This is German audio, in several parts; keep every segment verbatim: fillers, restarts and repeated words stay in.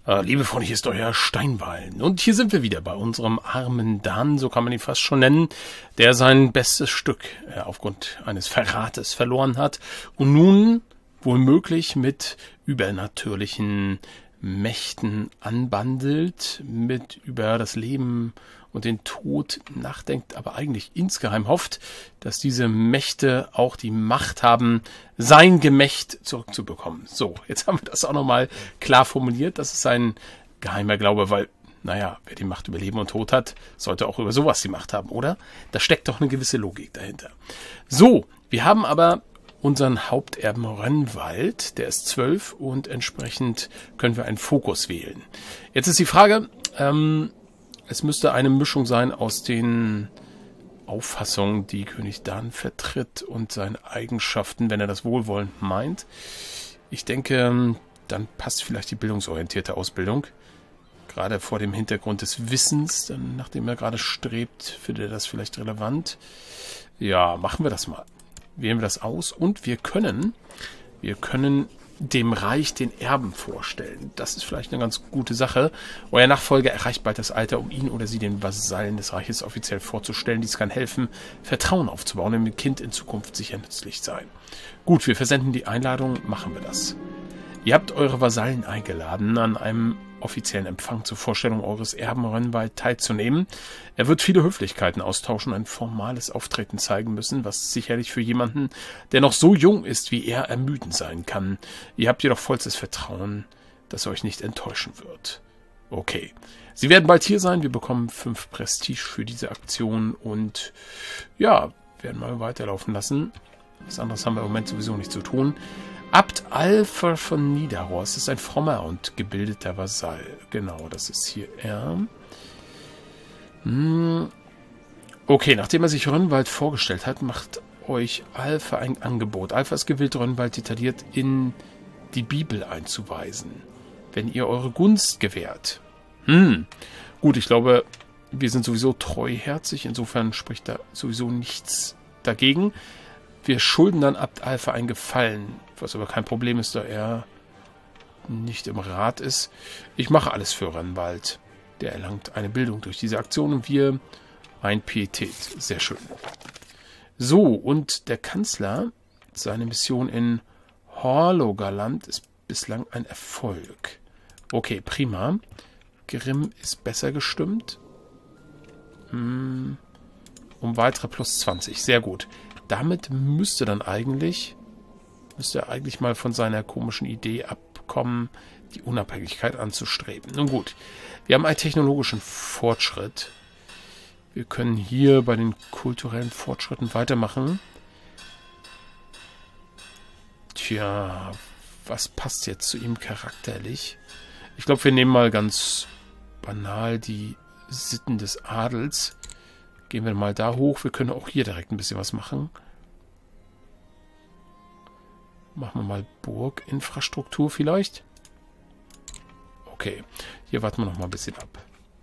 Äh, liebe Freunde, hier ist euer Steinwallen. Und hier sind wir wieder bei unserem armen Dan, so kann man ihn fast schon nennen, der sein bestes Stück äh, aufgrund eines Verrates verloren hat und nun womöglich mit übernatürlichen Mächten anbandelt, mit über das Leben und den Tod nachdenkt, aber eigentlich insgeheim hofft, dass diese Mächte auch die Macht haben, sein Gemächt zurückzubekommen. So, jetzt haben wir das auch nochmal klar formuliert. Das ist ein geheimer Glaube, weil, naja, wer die Macht über Leben und Tod hat, sollte auch über sowas die Macht haben, oder? Da steckt doch eine gewisse Logik dahinter. So, wir haben aber unseren Haupterben Rönnwald, der ist zwölf und entsprechend können wir einen Fokus wählen. Jetzt ist die Frage, ähm, es müsste eine Mischung sein aus den Auffassungen, die König Dan vertritt und seinen Eigenschaften, wenn er das wohlwollend meint. Ich denke, dann passt vielleicht die bildungsorientierte Ausbildung. Gerade vor dem Hintergrund des Wissens, dann, nachdem er gerade strebt, findet er das vielleicht relevant. Ja, machen wir das mal. Wählen wir das aus und wir können, wir können dem Reich den Erben vorstellen. Das ist vielleicht eine ganz gute Sache. Euer Nachfolger erreicht bald das Alter, um ihn oder sie den Vasallen des Reiches offiziell vorzustellen. Dies kann helfen, Vertrauen aufzubauen und dem Kind in Zukunft sicher nützlich sein. Gut, wir versenden die Einladung, machen wir das. Ihr habt eure Vasallen eingeladen, an einem offiziellen Empfang zur Vorstellung eures Erben Rönnwald teilzunehmen. Er wird viele Höflichkeiten austauschen und ein formales Auftreten zeigen müssen, was sicherlich für jemanden, der noch so jung ist wie er, ermüdend sein kann. Ihr habt jedoch vollstes Vertrauen, dass er euch nicht enttäuschen wird. Okay. Sie werden bald hier sein. Wir bekommen fünf Prestige für diese Aktion und ja, werden mal weiterlaufen lassen. Was anderes haben wir im Moment sowieso nicht zu tun. Abt Alpha von Nidaros ist ein frommer und gebildeter Vasall. Genau, das ist hier er. Hm. Okay, nachdem er sich Rönnwald vorgestellt hat, macht euch Alpha ein Angebot. Alpha ist gewillt, Rönnwald detailliert in die Bibel einzuweisen, wenn ihr eure Gunst gewährt. Hm. Gut, ich glaube, wir sind sowieso treuherzig, insofern spricht da sowieso nichts dagegen. Wir schulden dann Abt Alpha einen Gefallen, was aber kein Problem ist, da er nicht im Rat ist. Ich mache alles für Rönnwald. Der erlangt eine Bildung durch diese Aktion und wir ein Pietät. Sehr schön. So, und der Kanzler, seine Mission in Horlogaland ist bislang ein Erfolg. Okay, prima. Grimm ist besser gestimmt. Hm, um weitere plus zwanzig. Sehr gut. Damit müsste dann eigentlich, müsste er eigentlich mal von seiner komischen Idee abkommen, die Unabhängigkeit anzustreben. Nun gut, wir haben einen technologischen Fortschritt. Wir können hier bei den kulturellen Fortschritten weitermachen. Tja, was passt jetzt zu ihm charakterlich? Ich glaube, wir nehmen mal ganz banal die Sitten des Adels. Gehen wir mal da hoch. Wir können auch hier direkt ein bisschen was machen. Machen wir mal Burginfrastruktur vielleicht. Okay, hier warten wir noch mal ein bisschen ab.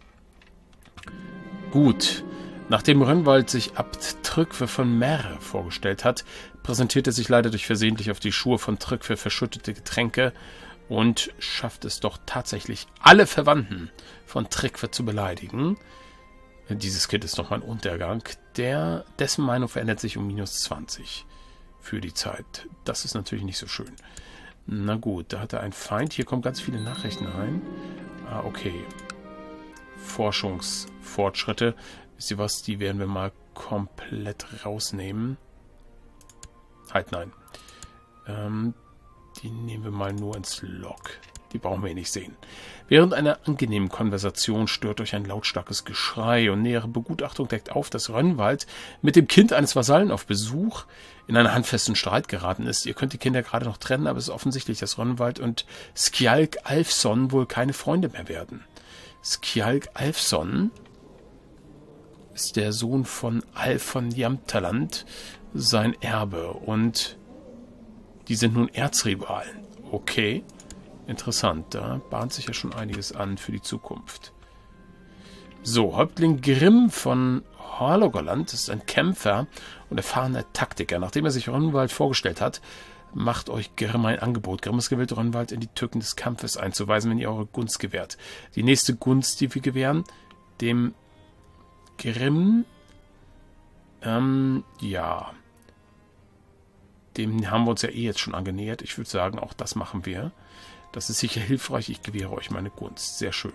Gut, nachdem Rönnwald sich Abt Trygve von Merre vorgestellt hat, präsentiert er sich leider durch versehentlich auf die Schuhe von Trygve verschüttete Getränke und schafft es doch tatsächlich, alle Verwandten von Trygve zu beleidigen. Dieses Kind ist noch ein Untergang. Der, dessen Meinung verändert sich um minus zwanzig für die Zeit. Das ist natürlich nicht so schön. Na gut, da hat er einen Feind. Hier kommen ganz viele Nachrichten rein. Ah, okay. Forschungsfortschritte. Wisst ihr was? Die werden wir mal komplett rausnehmen. Halt, nein. Ähm, die nehmen wir mal nur ins Log. Die brauchen wir eh nicht sehen. Während einer angenehmen Konversation stört euch ein lautstarkes Geschrei und nähere Begutachtung deckt auf, dass Rönnwald mit dem Kind eines Vasallen auf Besuch in einen handfesten Streit geraten ist. Ihr könnt die Kinder gerade noch trennen, aber es ist offensichtlich, dass Rönnwald und Skjalg Alfsson wohl keine Freunde mehr werden. Skjalg Alfsson ist der Sohn von Alf von Jamtaland, sein Erbe, und die sind nun Erzrivalen. Okay. Interessant, da bahnt sich ja schon einiges an für die Zukunft. So, Häuptling Grimm von Horlogaland ist ein Kämpfer und erfahrener Taktiker. Nachdem er sich Rönnwald vorgestellt hat, macht euch Grimm ein Angebot. Grimm ist gewillt, Rönnwald in die Tücken des Kampfes einzuweisen, wenn ihr eure Gunst gewährt. Die nächste Gunst, die wir gewähren, dem Grimm, ähm, ja, dem haben wir uns ja eh jetzt schon angenähert. Ich würde sagen, auch das machen wir. Das ist sicher hilfreich. Ich gewähre euch meine Gunst. Sehr schön.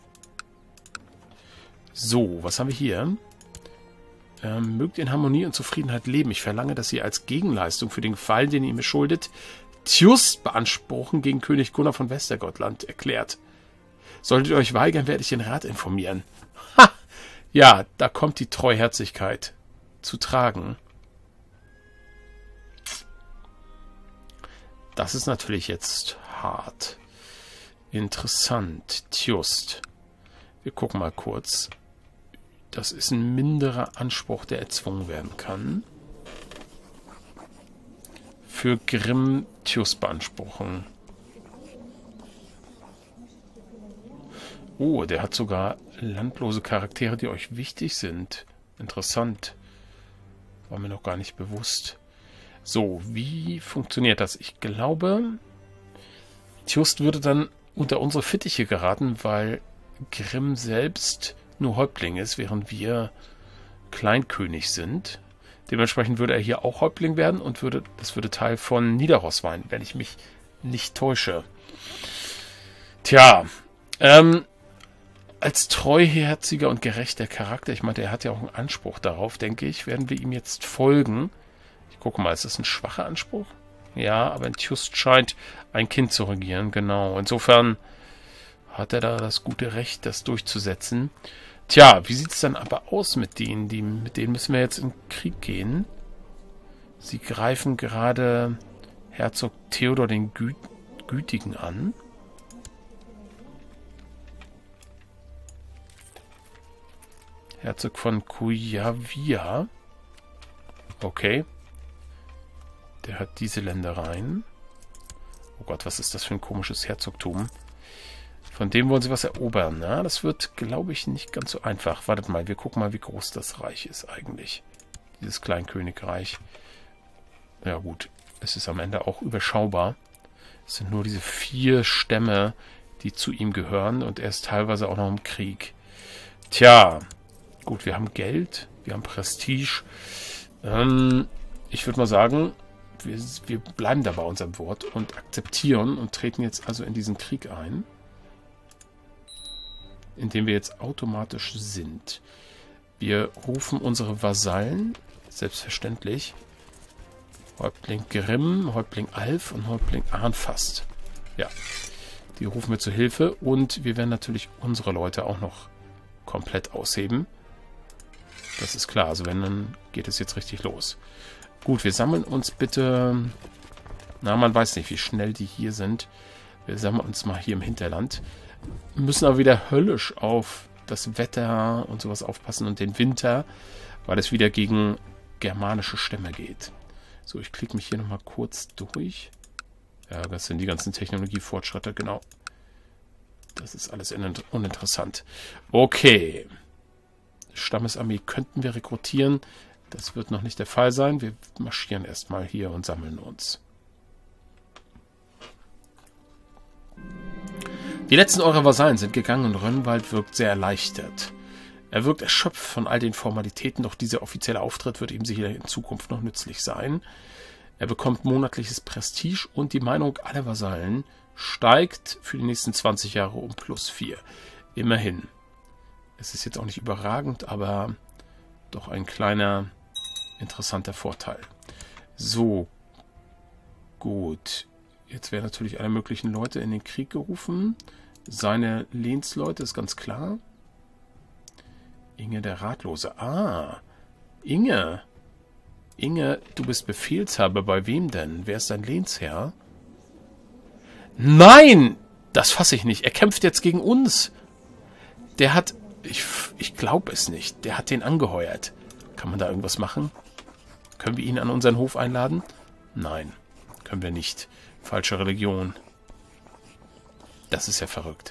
So, was haben wir hier? Ähm, mögt in Harmonie und Zufriedenheit leben. Ich verlange, dass ihr als Gegenleistung für den Gefallen, den ihr mir schuldet, Tjust beanspruchen gegen König Gunnar von Westergottland erklärt. Solltet ihr euch weigern, werde ich den Rat informieren. Ha! Ja, da kommt die Treuherzigkeit zu tragen. Das ist natürlich jetzt hart. Interessant. Tjust. Wir gucken mal kurz. Das ist ein minderer Anspruch, der erzwungen werden kann. Für Grimm Tjust beanspruchen. Oh, der hat sogar landlose Charaktere, die euch wichtig sind. Interessant. War mir noch gar nicht bewusst. So, wie funktioniert das? Ich glaube, Tjust würde dann unter unsere Fittiche geraten, weil Grimm selbst nur Häuptling ist, während wir Kleinkönig sind. Dementsprechend würde er hier auch Häuptling werden und würde, das würde Teil von Niederross sein, wenn ich mich nicht täusche. Tja, ähm, als treuherziger und gerechter Charakter, ich meine, er hat ja auch einen Anspruch darauf, denke ich, werden wir ihm jetzt folgen. Ich gucke mal, ist das ein schwacher Anspruch? Ja, aber in Tjust scheint ein Kind zu regieren, genau. Insofern hat er da das gute Recht, das durchzusetzen. Tja, wie sieht es dann aber aus mit denen? Die, mit denen müssen wir jetzt in Krieg gehen. Sie greifen gerade Herzog Theodor den Gü Gütigen an. Herzog von Kujavia. Okay. Der hat diese Ländereien. Oh Gott, was ist das für ein komisches Herzogtum? Von dem wollen sie was erobern. Na, das wird, glaube ich, nicht ganz so einfach. Wartet mal, wir gucken mal, wie groß das Reich ist eigentlich. Dieses Kleinkönigreich. Ja gut, es ist am Ende auch überschaubar. Es sind nur diese vier Stämme, die zu ihm gehören. Und er ist teilweise auch noch im Krieg. Tja, gut, wir haben Geld, wir haben Prestige. Ähm, ich würde mal sagen, wir, wir bleiben da bei unserem Wort und akzeptieren und treten jetzt also in diesen Krieg ein, in dem wir jetzt automatisch sind. Wir rufen unsere Vasallen, selbstverständlich, Häuptling Grimm, Häuptling Alf und Häuptling Arnfast. Ja, die rufen wir zur Hilfe und wir werden natürlich unsere Leute auch noch komplett ausheben. Das ist klar, also wenn, dann geht es jetzt richtig los. Gut, wir sammeln uns bitte, na, man weiß nicht, wie schnell die hier sind. Wir sammeln uns mal hier im Hinterland. Müssen aber wieder höllisch auf das Wetter und sowas aufpassen und den Winter, weil es wieder gegen germanische Stämme geht. So, ich klicke mich hier nochmal kurz durch. Ja, das sind die ganzen Technologiefortschritte, genau. Das ist alles uninteressant. Okay. Stammesarmee könnten wir rekrutieren. Das wird noch nicht der Fall sein. Wir marschieren erstmal hier und sammeln uns. Die letzten eurer Vasallen sind gegangen und Rönnwald wirkt sehr erleichtert. Er wirkt erschöpft von all den Formalitäten, doch dieser offizielle Auftritt wird ihm sicher in Zukunft noch nützlich sein. Er bekommt monatliches Prestige und die Meinung aller Vasallen steigt für die nächsten zwanzig Jahre um plus vier. Immerhin. Es ist jetzt auch nicht überragend, aber doch ein kleiner, interessanter Vorteil. So, gut. Jetzt werden natürlich alle möglichen Leute in den Krieg gerufen. Seine Lehnsleute ist ganz klar. Inge der Ratlose. Ah, Inge. Inge, du bist Befehlshaber. Bei wem denn? Wer ist dein Lehnsherr? Nein! Das fasse ich nicht. Er kämpft jetzt gegen uns. Der hat... Ich, ich glaube es nicht. Der hat den angeheuert. Kann man da irgendwas machen? Können wir ihn an unseren Hof einladen? Nein, können wir nicht. Falsche Religion. Das ist ja verrückt.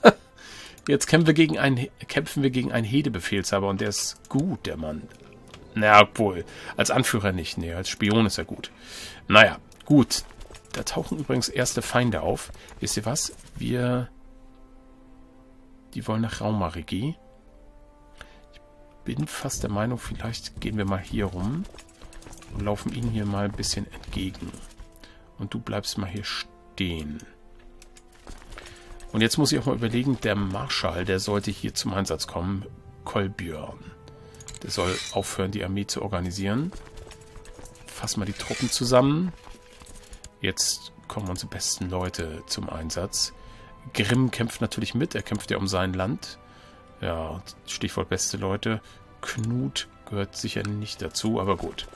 Jetzt kämpfen wir gegen einen, kämpfen wir gegen einen Hedebefehlshaber und der ist gut, der Mann. Naja, obwohl, als Anführer nicht. Nee, als Spion ist er gut. Naja, gut. Da tauchen übrigens erste Feinde auf. Wisst ihr was? Wir... Die wollen nach Raumaregie. Ich bin fast der Meinung, vielleicht gehen wir mal hier rum und laufen ihnen hier mal ein bisschen entgegen. Und du bleibst mal hier stehen. Und jetzt muss ich auch mal überlegen, der Marschall, der sollte hier zum Einsatz kommen. Kolbjörn. Der soll aufhören, die Armee zu organisieren. Fassen wir die Truppen zusammen. Jetzt kommen unsere besten Leute zum Einsatz. Grimm kämpft natürlich mit. Er kämpft ja um sein Land. Ja, Stichwort beste Leute. Knut gehört sicher nicht dazu, aber gut.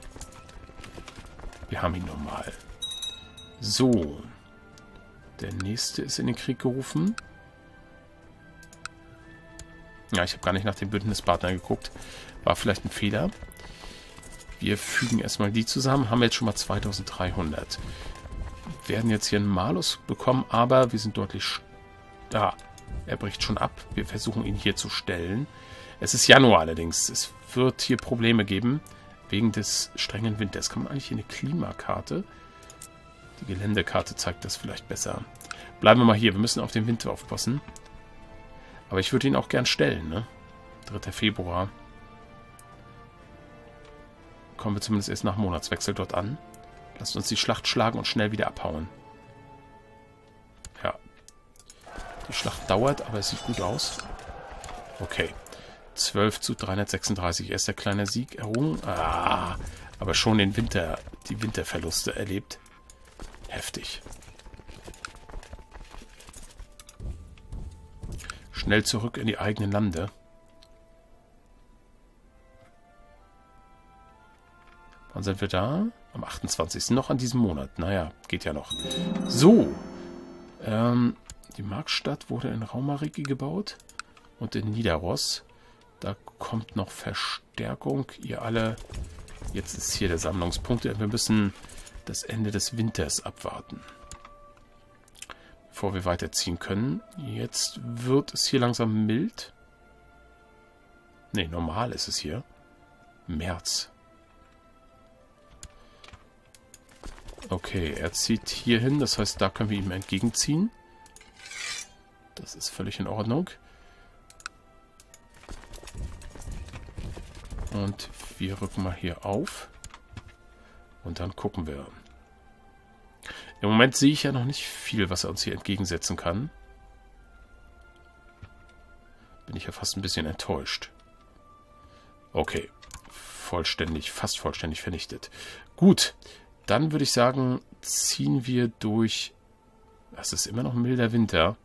Wir haben ihn nochmal. So. Der nächste ist in den Krieg gerufen. Ja, ich habe gar nicht nach dem Bündnispartner geguckt. War vielleicht ein Fehler. Wir fügen erstmal die zusammen. Haben wir jetzt schon mal zweitausenddreihundert. Werden jetzt hier einen Malus bekommen, aber wir sind deutlich... Ja, er bricht schon ab. Wir versuchen ihn hier zu stellen. Es ist Januar allerdings. Es wird hier Probleme geben. Wegen des strengen Winters. Kann man eigentlich hier eine Klimakarte... Die Geländekarte zeigt das vielleicht besser. Bleiben wir mal hier. Wir müssen auf den Winter aufpassen. Aber ich würde ihn auch gern stellen, ne? dritter Februar. Kommen wir zumindest erst nach Monatswechsel dort an. Lasst uns die Schlacht schlagen und schnell wieder abhauen. Ja. Die Schlacht dauert, aber es sieht gut aus. Okay. zwölf zu dreihundertsechsunddreißig. Erst der kleine Sieg errungen. Ah, aber schon den Winter, die Winterverluste erlebt. Heftig. Schnell zurück in die eigenen Lande. Wann sind wir da? Am achtundzwanzigsten Noch an diesem Monat. Naja, geht ja noch. So. Ähm, die Markstadt wurde in Raumaregie gebaut. Und in Nidaros. Da kommt noch Verstärkung. Ihr alle... Jetzt ist hier der Sammlungspunkt. Wir müssen... das Ende des Winters abwarten. Bevor wir weiterziehen können. Jetzt wird es hier langsam mild. Ne, normal ist es hier. März. Okay, er zieht hier hin. Das heißt, da können wir ihm entgegenziehen. Das ist völlig in Ordnung. Und wir rücken mal hier auf. Und dann gucken wir. Im Moment sehe ich ja noch nicht viel, was er uns hier entgegensetzen kann. Bin ich ja fast ein bisschen enttäuscht. Okay. Vollständig, fast vollständig vernichtet. Gut. Dann würde ich sagen, ziehen wir durch... Das ist immer noch ein milder Winter.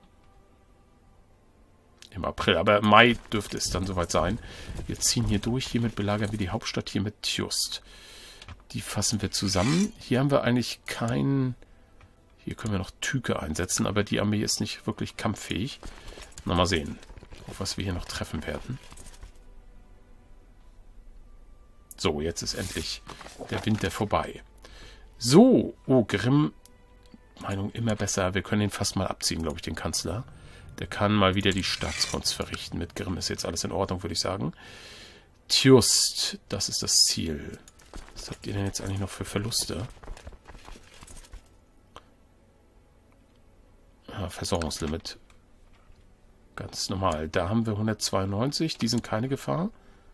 Im April, aber im Mai dürfte es dann soweit sein. Wir ziehen hier durch. Hiermit belagern wir die Hauptstadt, hier mit Tjust. Die fassen wir zusammen. Hier haben wir eigentlich kein... Hier können wir noch Tüke einsetzen, aber die Armee ist nicht wirklich kampffähig. Na, mal sehen, auf was wir hier noch treffen werden. So, jetzt ist endlich der Winter vorbei. So, oh, Grimm. Meinung immer besser. Wir können ihn fast mal abziehen, glaube ich, den Kanzler. Der kann mal wieder die Staatskunst verrichten. Mit Grimm ist jetzt alles in Ordnung, würde ich sagen. Tjust, das ist das Ziel. Was habt ihr denn jetzt eigentlich noch für Verluste? Ja, Versorgungslimit. Ganz normal. Da haben wir hundertzweiundneunzig. Die sind keine Gefahr.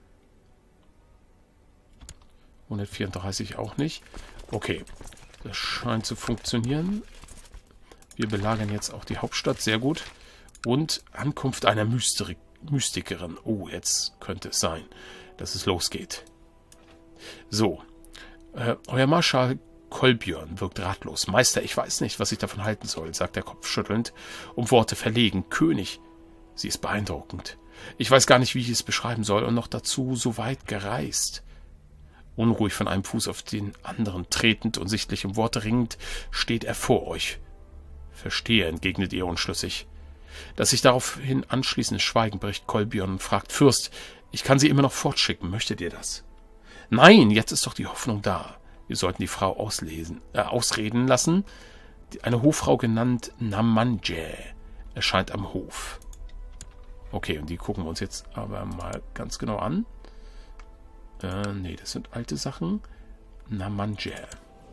hundertvierunddreißig auch nicht. Okay. Das scheint zu funktionieren. Wir belagern jetzt auch die Hauptstadt. Sehr gut. Und Ankunft einer Mysterik Mystikerin. Oh, jetzt könnte es sein, dass es losgeht. So. Äh, euer Marschall Kolbjörn wirkt ratlos. Meister, ich weiß nicht, was ich davon halten soll, sagt der Kopf schüttelnd, um Worte verlegen. König, sie ist beeindruckend. Ich weiß gar nicht, wie ich es beschreiben soll und noch dazu so weit gereist. Unruhig von einem Fuß auf den anderen tretend und sichtlich um Worte ringend, steht er vor euch. Verstehe, entgegnet ihr unschlüssig. Das sich daraufhin anschließende Schweigen bricht Kolbjörn und fragt, Fürst, ich kann sie immer noch fortschicken, möchtet ihr das? Nein, jetzt ist doch die Hoffnung da. Wir sollten die Frau auslesen, äh, ausreden lassen. Eine Hofrau genannt Namanje erscheint am Hof. Okay, und die gucken wir uns jetzt aber mal ganz genau an. Äh, nee, das sind alte Sachen. Namanje.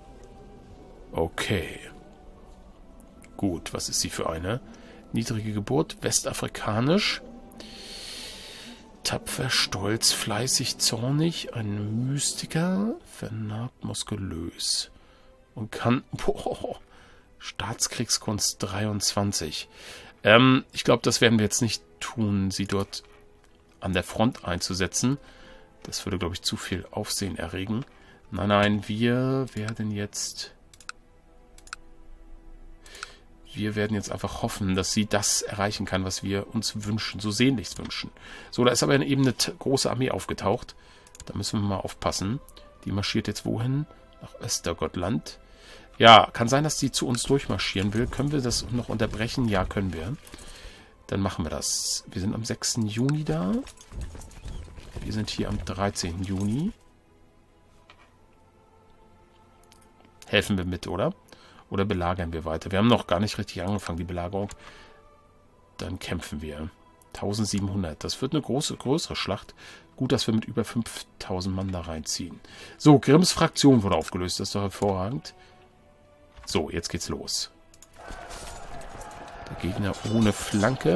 Okay. Gut, was ist sie für eine? Niedrige Geburt, westafrikanisch. Tapfer, stolz, fleißig, zornig, ein Mystiker, vernarbt, muskulös. Und kann... Boah, Staatskriegskunst dreiundzwanzig. Ähm, ich glaube, das werden wir jetzt nicht tun, sie dort an der Front einzusetzen. Das würde, glaube ich, zu viel Aufsehen erregen. Nein, nein, wir werden jetzt... Wir werden jetzt einfach hoffen, dass sie das erreichen kann, was wir uns wünschen, so sehnlichst wünschen. So, da ist aber eben eine große Armee aufgetaucht. Da müssen wir mal aufpassen. Die marschiert jetzt wohin? Nach Östergottland. Ja, kann sein, dass die zu uns durchmarschieren will. Können wir das noch unterbrechen? Ja, können wir. Dann machen wir das. Wir sind am sechsten Juni da. Wir sind hier am dreizehnten Juni. Helfen wir mit, oder? Oder belagern wir weiter? Wir haben noch gar nicht richtig angefangen, die Belagerung. Dann kämpfen wir. eintausendsiebenhundert. Das wird eine große, größere Schlacht. Gut, dass wir mit über fünftausend Mann da reinziehen. So, Grimms Fraktion wurde aufgelöst. Das ist doch hervorragend. So, jetzt geht's los. Der Gegner ohne Flanke.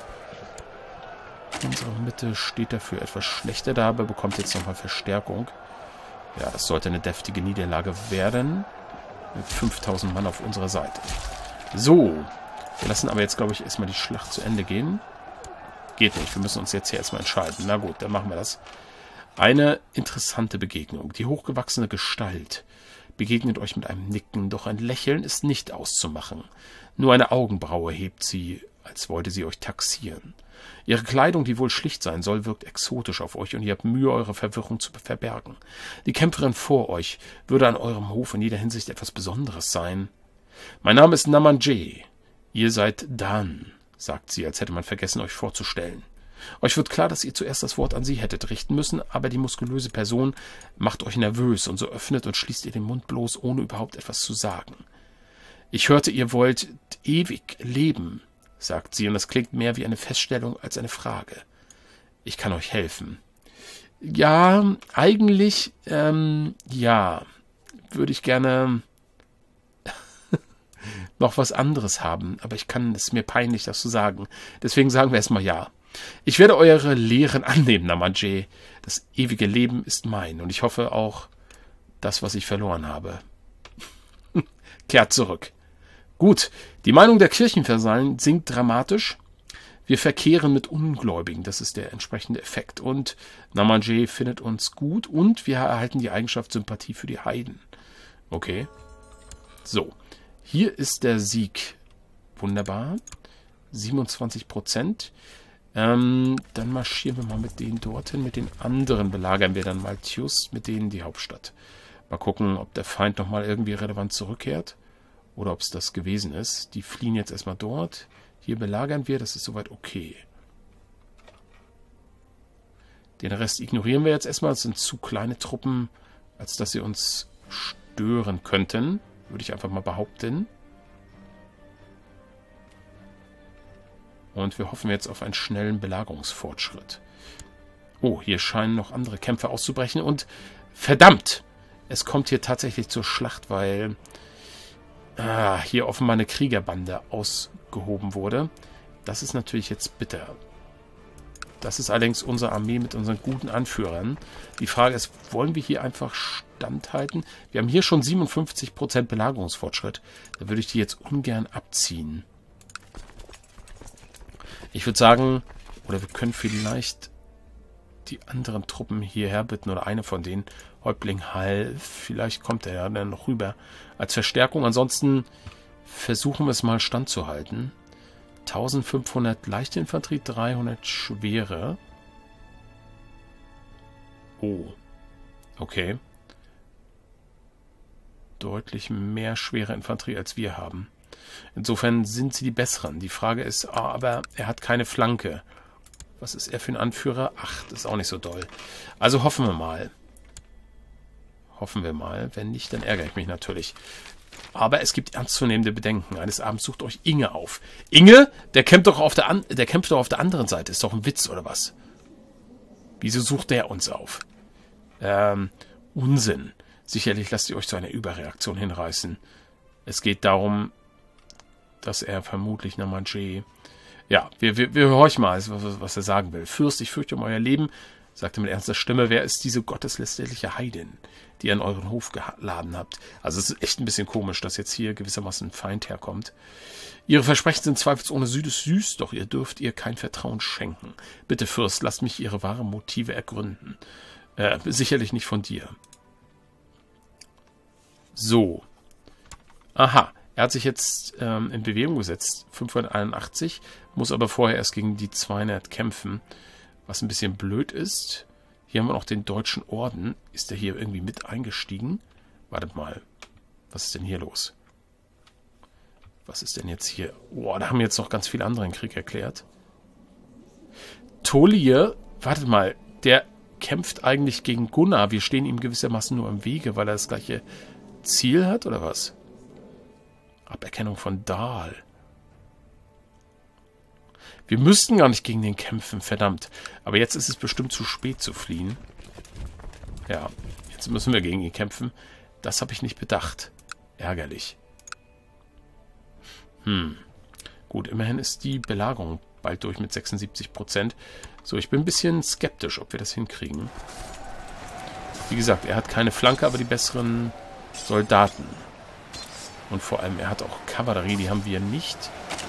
Unsere Mitte steht dafür etwas schlechter da, aber bekommt jetzt nochmal Verstärkung. Ja, das sollte eine deftige Niederlage werden. Mit fünftausend Mann auf unserer Seite. So. Wir lassen aber jetzt, glaube ich, erstmal die Schlacht zu Ende gehen. Geht nicht. Wir müssen uns jetzt hier erstmal entscheiden. Na gut, dann machen wir das. Eine interessante Begegnung. Die hochgewachsene Gestalt begegnet euch mit einem Nicken, doch ein Lächeln ist nicht auszumachen. Nur eine Augenbraue hebt sie, als wollte sie euch taxieren. Ihre Kleidung, die wohl schlicht sein soll, wirkt exotisch auf euch und ihr habt Mühe, eure Verwirrung zu verbergen. Die Kämpferin vor euch würde an eurem Hof in jeder Hinsicht etwas Besonderes sein. Mein Name ist Namanje. Ihr seid Dan, sagt sie, als hätte man vergessen, euch vorzustellen. Euch wird klar, dass ihr zuerst das Wort an sie hättet richten müssen, aber die muskulöse Person macht euch nervös und so öffnet und schließt ihr den Mund bloß, ohne überhaupt etwas zu sagen. Ich hörte, ihr wollt ewig leben, sagt sie, und das klingt mehr wie eine Feststellung als eine Frage. Ich kann euch helfen. Ja, eigentlich, ähm, ja, würde ich gerne noch was anderes haben, aber ich kann, es ist mir peinlich, das zu sagen. Deswegen sagen wir erstmal ja. Ich werde eure Lehren annehmen, Namanje. Das ewige Leben ist mein und ich hoffe auch, das, was ich verloren habe. Kehrt zurück. Gut, die Meinung der Kirchenvasallen sinkt dramatisch. Wir verkehren mit Ungläubigen, das ist der entsprechende Effekt. Und Namanje findet uns gut und wir erhalten die Eigenschaft Sympathie für die Heiden. Okay. So, hier ist der Sieg. Wunderbar. siebenundzwanzig Prozent. Ähm, dann marschieren wir mal mit denen dorthin. Mit den anderen belagern wir dann Maltius, mit denen die Hauptstadt. Mal gucken, ob der Feind nochmal irgendwie relevant zurückkehrt. Oder ob es das gewesen ist. Die fliehen jetzt erstmal dort. Hier belagern wir, das ist soweit okay. Den Rest ignorieren wir jetzt erstmal. Das sind zu kleine Truppen, als dass sie uns stören könnten. Würde ich einfach mal behaupten. Und wir hoffen jetzt auf einen schnellen Belagerungsfortschritt. Oh, hier scheinen noch andere Kämpfe auszubrechen. Und verdammt! Es kommt hier tatsächlich zur Schlacht, weil ah, hier offenbar eine Kriegerbande ausgehoben wurde. Das ist natürlich jetzt bitter. Das ist allerdings unsere Armee mit unseren guten Anführern. Die Frage ist, wollen wir hier einfach standhalten? Wir haben hier schon siebenundfünfzig Prozent Belagerungsfortschritt. Da würde ich die jetzt ungern abziehen. Ich würde sagen, oder wir können vielleicht die anderen Truppen hierher bitten oder eine von denen. Häuptling Hall, vielleicht kommt er ja dann noch rüber als Verstärkung. Ansonsten versuchen wir es mal standzuhalten. eintausendfünfhundert leichte Infanterie, dreihundert schwere. Oh, okay. Deutlich mehr schwere Infanterie als wir haben. Insofern sind sie die besseren. Die Frage ist, ah, aber er hat keine Flanke. Was ist er für ein Anführer? Ach, das ist auch nicht so doll. Also hoffen wir mal. Hoffen wir mal. Wenn nicht, dann ärgere ich mich natürlich. Aber es gibt ernstzunehmende Bedenken. Eines Abends sucht euch Inge auf. Inge? Der kämpft doch auf der, an der kämpft doch auf der anderen Seite. Ist doch ein Witz, oder was? Wieso sucht der uns auf? Ähm, Unsinn. Sicherlich lasst ihr euch zu einer Überreaktion hinreißen. Es geht darum, dass er vermutlich Namadje... Ja, wir, wir, wir horchen mal, was, was er sagen will. Fürst, ich fürchte um euer Leben, sagte mit ernster Stimme, wer ist diese gotteslästerliche Heidin, die ihr an euren Hof geladen habt? Also es ist echt ein bisschen komisch, dass jetzt hier gewissermaßen ein Feind herkommt. Ihre Versprechen sind zweifelsohne süß, süß, doch ihr dürft ihr kein Vertrauen schenken. Bitte, Fürst, lasst mich ihre wahren Motive ergründen. Äh, sicherlich nicht von dir. So. Aha. Er hat sich jetzt ähm, in Bewegung gesetzt, fünfhunderteinundachtzig, muss aber vorher erst gegen die zweihundert kämpfen, was ein bisschen blöd ist. Hier haben wir noch den Deutschen Orden. Ist der hier irgendwie mit eingestiegen? Wartet mal, was ist denn hier los? Was ist denn jetzt hier? Boah, da haben jetzt noch ganz viele andere den Krieg erklärt. Tolir, wartet mal, der kämpft eigentlich gegen Gunnar. Wir stehen ihm gewissermaßen nur im Wege, weil er das gleiche Ziel hat, oder was? Aberkennung von Dahl. Wir müssten gar nicht gegen den kämpfen, verdammt. Aber jetzt ist es bestimmt zu spät zu fliehen. Ja, jetzt müssen wir gegen ihn kämpfen. Das habe ich nicht bedacht. Ärgerlich. Hm. Gut, immerhin ist die Belagerung bald durch mit sechsundsiebzig Prozent. So, ich bin ein bisschen skeptisch, ob wir das hinkriegen. Wie gesagt, er hat keine Flanke, aber die besseren Soldaten. Und vor allem, er hat auch Kavallerie, die haben wir nicht.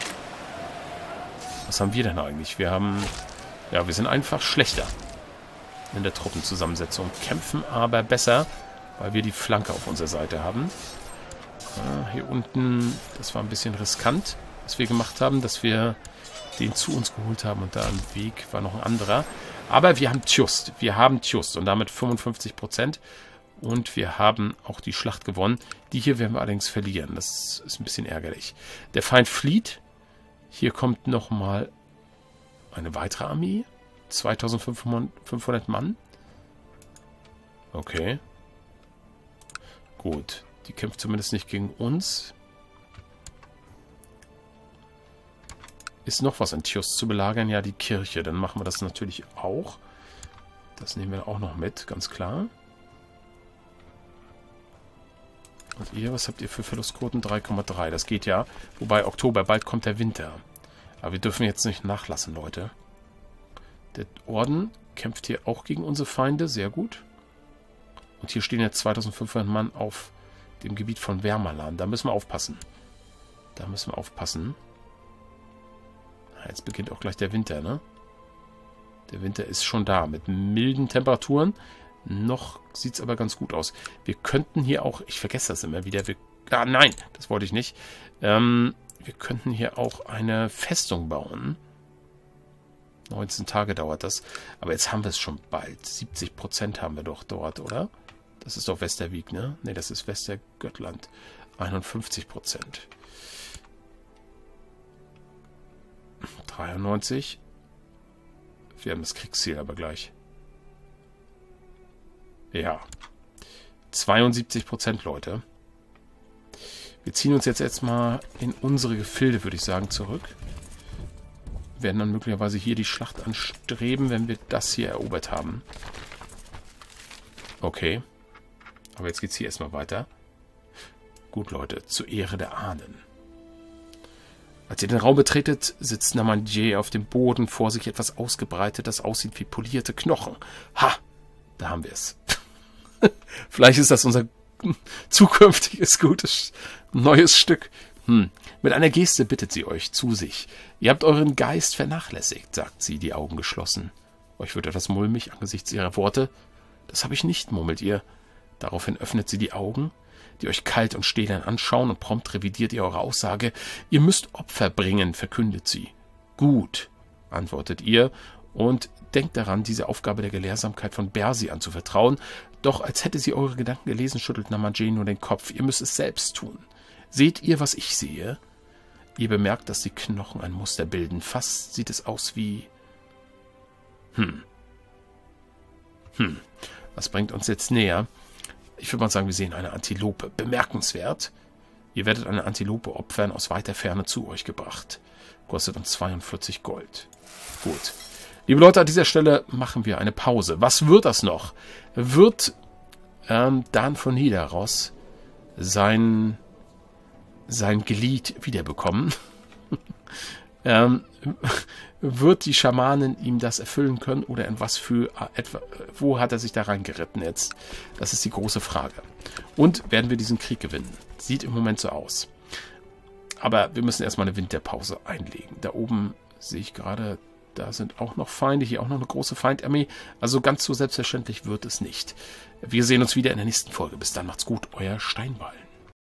Was haben wir denn eigentlich? Wir haben... Ja, wir sind einfach schlechter in der Truppenzusammensetzung. Kämpfen aber besser, weil wir die Flanke auf unserer Seite haben. Ja, hier unten, das war ein bisschen riskant, was wir gemacht haben, dass wir den zu uns geholt haben. Und da am Weg war noch ein anderer. Aber wir haben Tjust. Wir haben Tjust und damit fünfundfünfzig Prozent. Und wir haben auch die Schlacht gewonnen. Die hier werden wir allerdings verlieren. Das ist ein bisschen ärgerlich. Der Feind flieht. Hier kommt nochmal eine weitere Armee. zweitausendfünfhundert Mann. Okay. Gut. Die kämpft zumindest nicht gegen uns. Ist noch was in Tjust zu belagern? Ja, die Kirche. Dann machen wir das natürlich auch. Das nehmen wir auch noch mit, ganz klar. Und ihr, was habt ihr für Verlustquoten? drei Komma drei. Das geht ja. Wobei Oktober, bald kommt der Winter. Aber wir dürfen jetzt nicht nachlassen, Leute. Der Orden kämpft hier auch gegen unsere Feinde. Sehr gut. Und hier stehen jetzt zweitausendfünfhundert Mann auf dem Gebiet von Wärmerland. Da müssen wir aufpassen. Da müssen wir aufpassen. Jetzt beginnt auch gleich der Winter, ne? Der Winter ist schon da. Mit milden Temperaturen. Noch sieht es aber ganz gut aus. Wir könnten hier auch... Ich vergesse das immer wieder. Wir, ah, nein, das wollte ich nicht. Ähm, wir könnten hier auch eine Festung bauen. neunzehn Tage dauert das. Aber jetzt haben wir es schon bald. siebzig Prozent haben wir doch dort, oder? Das ist doch Westerwiek, ne? Ne, das ist Westergöttland. einundfünfzig Prozent. dreiundneunzig. Wir haben das Kriegsziel aber gleich. Ja. zweiundsiebzig Prozent, Leute. Wir ziehen uns jetzt erstmal in unsere Gefilde, würde ich sagen, zurück. Werden dann möglicherweise hier die Schlacht anstreben, wenn wir das hier erobert haben. Okay. Aber jetzt geht es hier erstmal weiter. Gut, Leute, zur Ehre der Ahnen. Als ihr den Raum betretet, sitzt Namadje auf dem Boden, vor sich etwas ausgebreitet, das aussieht wie polierte Knochen. Ha! Da haben wir es. Vielleicht ist das unser zukünftiges, gutes, neues Stück. Hm. Mit einer Geste bittet sie euch zu sich. Ihr habt euren Geist vernachlässigt, sagt sie, die Augen geschlossen. Euch wird etwas mulmig angesichts ihrer Worte. Das habe ich nicht, murmelt ihr. Daraufhin öffnet sie die Augen, die euch kalt und stählern anschauen, und prompt revidiert ihr eure Aussage. Ihr müsst Opfer bringen, verkündet sie. Gut, antwortet ihr, und denkt daran, diese Aufgabe der Gelehrsamkeit von Bersi anzuvertrauen. Doch als hätte sie eure Gedanken gelesen, schüttelt Namadje nur den Kopf. Ihr müsst es selbst tun. Seht ihr, was ich sehe? Ihr bemerkt, dass die Knochen ein Muster bilden. Fast sieht es aus wie... Hm. Hm. Was bringt uns jetzt näher? Ich würde mal sagen, wir sehen eine Antilope. Bemerkenswert. Ihr werdet eine Antilope opfern, aus weiter Ferne zu euch gebracht. Kostet uns zweiundvierzig Gold. Gut. Liebe Leute, an dieser Stelle machen wir eine Pause. Was wird das noch? Wird ähm, Dan von Nidaros sein, sein Glied wiederbekommen? ähm, wird die Schamanin ihm das erfüllen können oder in was für etwa, wo hat er sich da reingeritten jetzt? Das ist die große Frage. Und werden wir diesen Krieg gewinnen? Sieht im Moment so aus. Aber wir müssen erstmal eine Winterpause einlegen. Da oben sehe ich gerade, da sind auch noch Feinde, hier auch noch eine große Feindarmee. Also ganz so selbstverständlich wird es nicht. Wir sehen uns wieder in der nächsten Folge. Bis dann, macht's gut, euer Steinballen.